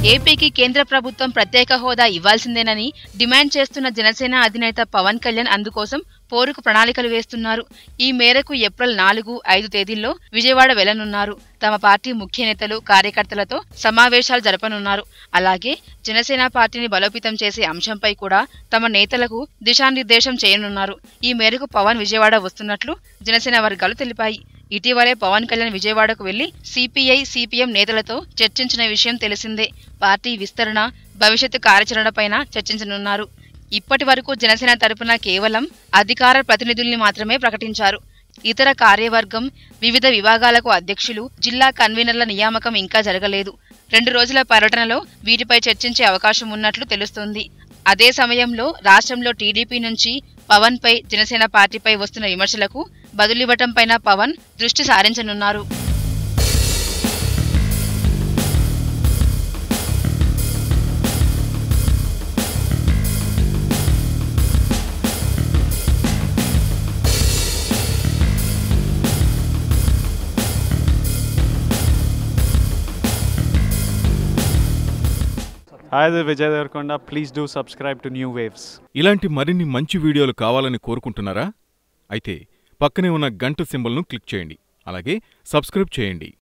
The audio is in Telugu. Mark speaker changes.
Speaker 1: ఏపీకి కేంద్ర ప్రభుత్వం ప్రత్యేక హోదా ఇవ్వాల్సిందేనని డిమాండ్ చేస్తున్న జనసేన అధినేత పవన్ కళ్యాణ్ అందుకోసం పోరుకు ప్రణాళికలు వేస్తున్నారు. ఈ మేరకు ఏప్రిల్ 4, 5 తేదీల్లో విజయవాడ వెళ్లనున్నారు. తమ పార్టీ ముఖ్య నేతలు, కార్యకర్తలతో సమావేశాలు జరపనున్నారు. అలాగే జనసేన పార్టీని బలోపేతం చేసే అంశంపై కూడా తమ నేతలకు దిశానిర్దేశం చేయనున్నారు. ఈ మేరకు పవన్ విజయవాడ వస్తున్నట్లు జనసేన వర్గాలు తెలిపాయి. ఇటీవలే పవన్ కళ్యాణ్ విజయవాడకు వెళ్లి సిపిఐ, సిపిఎం నేతలతో చర్చించిన విషయం తెలిసిందే. పార్టీ విస్తరణ, భవిష్యత్తు కార్యాచరణపైన చర్చించనున్నారు. ఇప్పటి వరకు జనసేన తరపున కేవలం అధికార ప్రతినిధుల్ని మాత్రమే ప్రకటించారు. ఇతర కార్యవర్గం, వివిధ విభాగాలకు అధ్యక్షులు, జిల్లా కన్వీనర్ల నియామకం ఇంకా జరగలేదు. 2 రోజుల పర్యటనలో వీటిపై చర్చించే అవకాశం ఉన్నట్లు తెలుస్తోంది. అదే సమయంలో రాష్ట్రంలో టీడీపీ నుంచి పవన్ పై, జనసేన పార్టీపై వస్తున్న విమర్శలకు బదులివ్వటంపైన పవన్ దృష్టి సారించనున్నారు.
Speaker 2: Hi, this is Vijay Devarkonda. Please do subscribe to New Waves.
Speaker 3: ఇలాంటి మరిన్ని మంచి వీడియోలు కావాలని కోరుకుంటున్నారా? అయితే పక్కనే ఉన్న గంట సింబల్ను క్లిక్ చేయండి. అలాగే సబ్స్క్రైబ్ చేయండి.